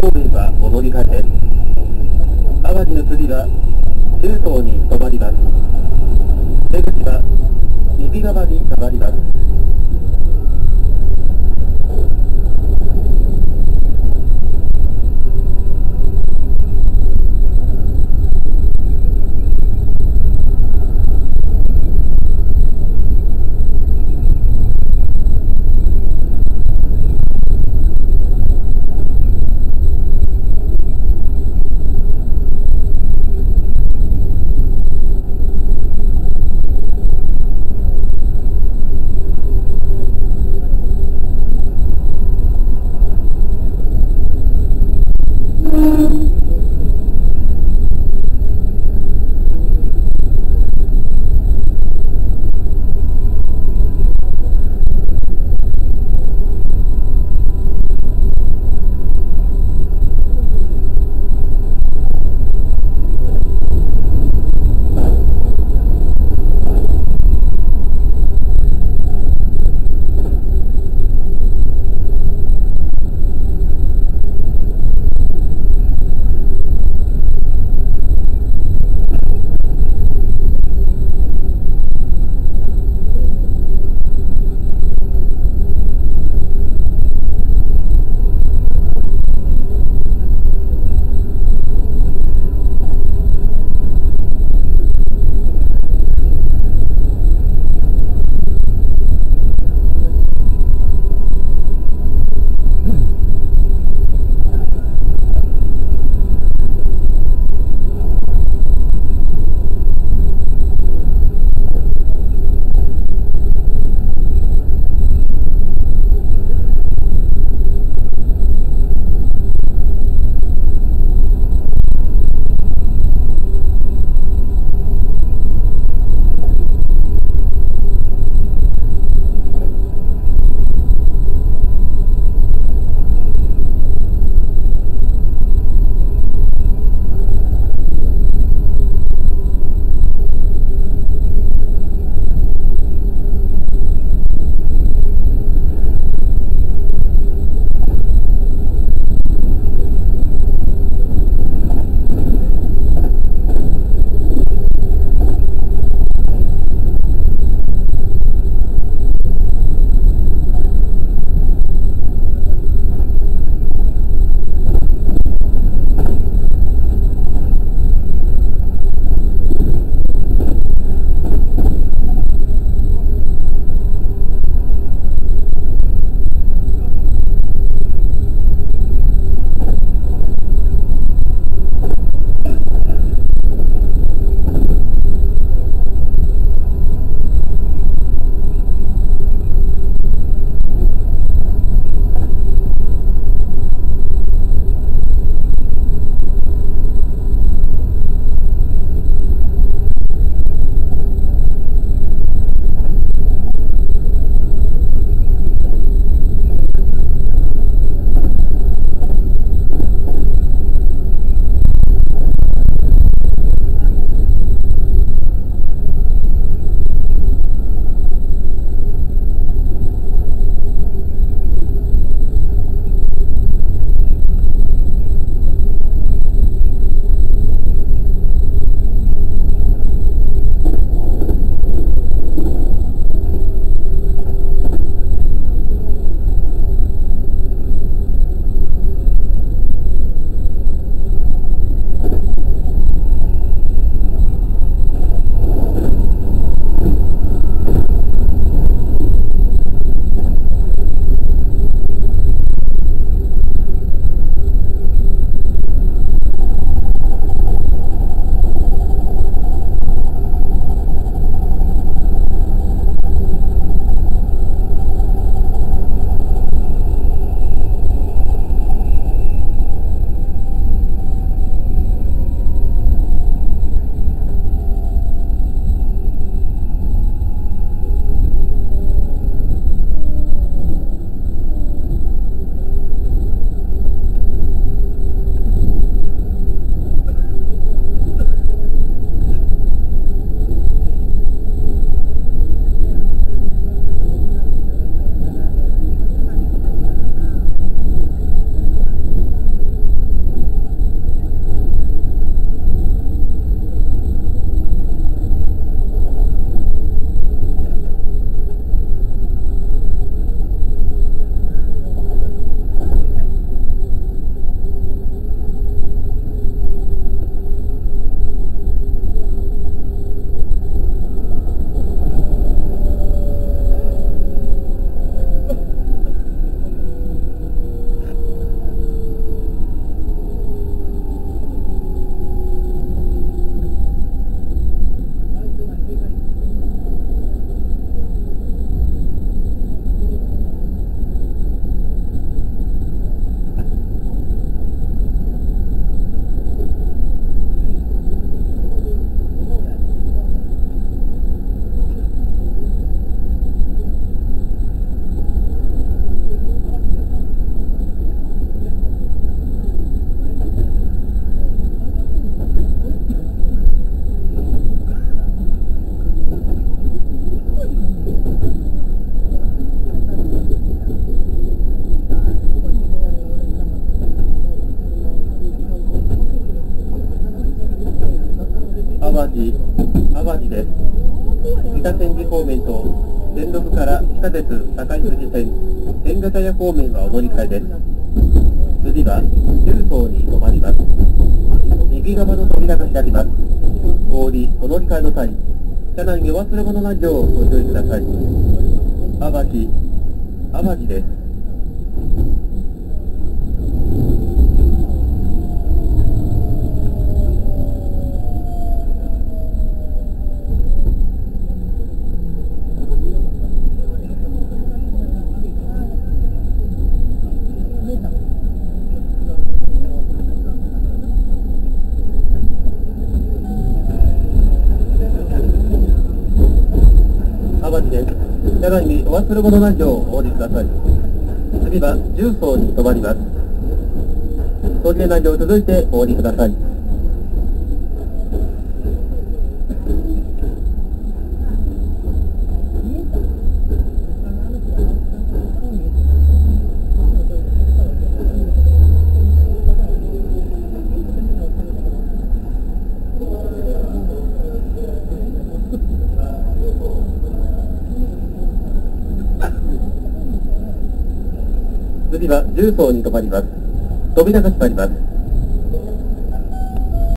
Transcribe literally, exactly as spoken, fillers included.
方面はお乗り換えです。淡路の次は中東に止まります。出口は右側に変わります。 路です。北千住方面と線路から地下鉄高い筋線天形屋方面はお乗り換えです。次は重曹に止まります。右側の扉が開きます。お降りお乗り換えの際、車内にお忘れ物ないようご注意ください。淡路淡路です。淡路です。車内にお忘れ物ないようお降りください。次は重曹に止まります。途切れないよう続いてお降りください。次は重曹に止まります。扉が閉まります。